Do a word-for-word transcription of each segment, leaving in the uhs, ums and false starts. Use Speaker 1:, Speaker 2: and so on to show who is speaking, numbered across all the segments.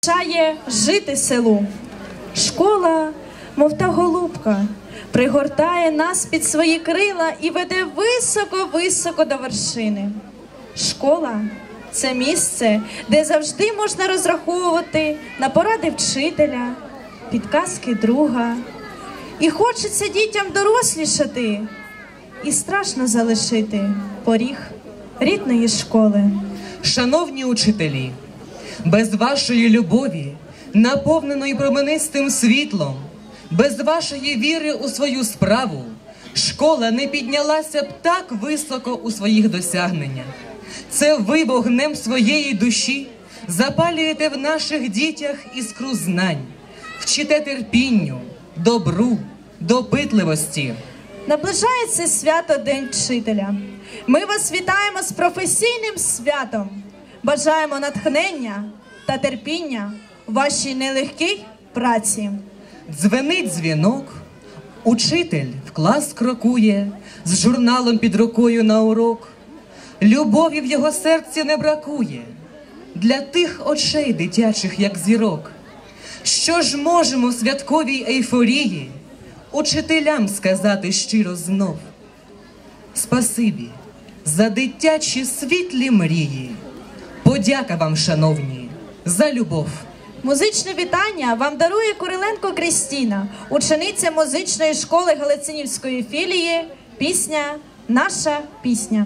Speaker 1: навчає жити селу. Школа, мов та голубка, пригортає нас під свої крила і веде високо-високо до вершини. Школа – це місце, де завжди можна розраховувати на поради вчителя, підказки друга. І хочеться дітям дорослішати, і страшно залишити поріг рідної школи.
Speaker 2: Шановні учителі, без вашої любові, наповненої променистим світлом, без вашої віри у свою справу, школа не піднялася б так високо у своїх досягненнях. Це ви вогнем своєї душі запалюєте в наших дітях іскру знань, вчите терпінню, добру, допитливості.
Speaker 1: Наближається свято День вчителя. Ми вас вітаємо з професійним святом. Бажаємо натхнення та терпіння у вашій нелегкій праці.
Speaker 2: Дзвенить дзвінок, учитель в клас крокує, з журналом під рукою на урок. Любові в його серці не бракує для тих очей дитячих, як зірок. Що ж можемо в святковій ейфорії учителям сказати щиро знов? Спасибі за дитячі світлі мрії. Подяка вам, шановні, за любов.
Speaker 1: Музичне вітання вам дарує Куриленко Крістіна, учениця музичної школи Галицинівської філії. Пісня «Наша пісня».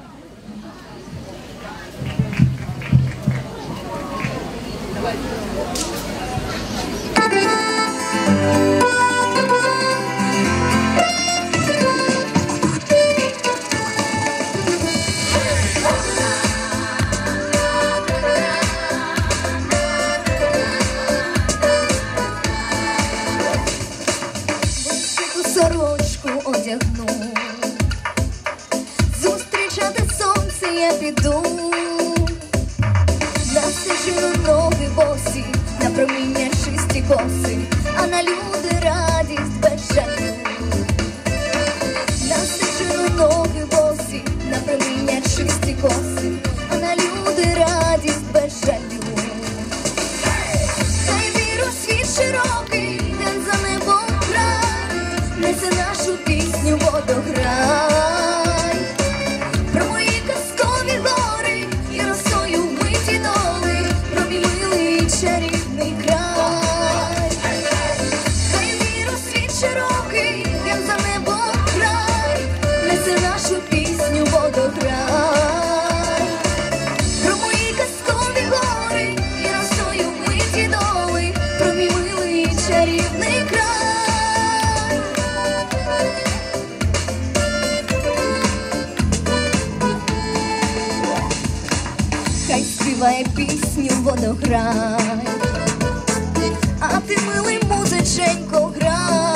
Speaker 3: Сорочку одягну, зустрічати сонце я піду, на стежину ноги босі, на проміння чисті коси, а на люди радість без жалю. На стежину ноги босі, на проміння чисті коси, а на люди радість без жалю. Хай віру світ широкий, день за небом несе нашу пісню водограй, про мої казкові гори і росою вмиті доли, про мій милий чарівний край. Хай віру світ широкий, як за небом край, несе нашу пісню водограй, про мої казкові гори і росою вмиті доли, про мій милий чарівний край. Хай співає пісню водограй, а ти, милий музиченько, грай.